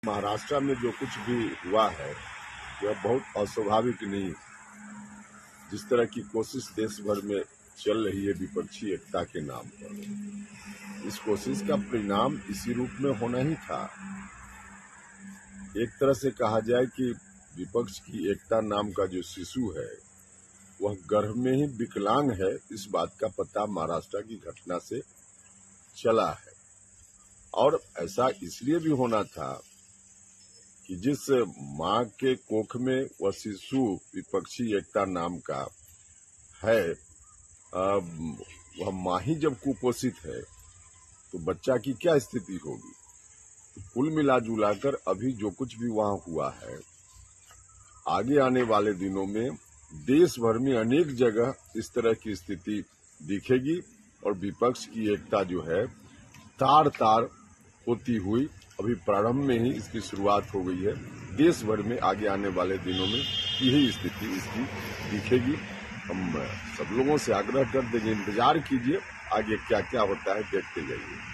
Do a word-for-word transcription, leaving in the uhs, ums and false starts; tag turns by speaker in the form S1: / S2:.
S1: महाराष्ट्र में जो कुछ भी हुआ है वह बहुत अस्वाभाविक नहीं। जिस तरह की कोशिश देश भर में चल रही है विपक्षी एकता के नाम पर, इस कोशिश का परिणाम इसी रूप में होना ही था। एक तरह से कहा जाए कि विपक्ष की एकता नाम का जो शिशु है वह गर्भ में ही विकलांग है, इस बात का पता महाराष्ट्र की घटना से चला है। और ऐसा इसलिए भी होना था कि जिस माँ के कोख में वह शिशु विपक्षी एकता नाम का है, वह माँ ही जब कुपोषित है तो बच्चा की क्या स्थिति होगी। कुल मिला जुलाकर अभी जो कुछ भी वहां हुआ है, आगे आने वाले दिनों में देश भर में अनेक जगह इस तरह की स्थिति दिखेगी और विपक्ष की एकता जो है तार तार होती हुई अभी प्रारंभ में ही इसकी शुरुआत हो गई है। देश भर में आगे आने वाले दिनों में यही स्थिति इसकी दिखेगी। हम सब लोगों से आग्रह कर देंगे, इंतजार कीजिए, आगे क्या क्या होता है देखते जाइए।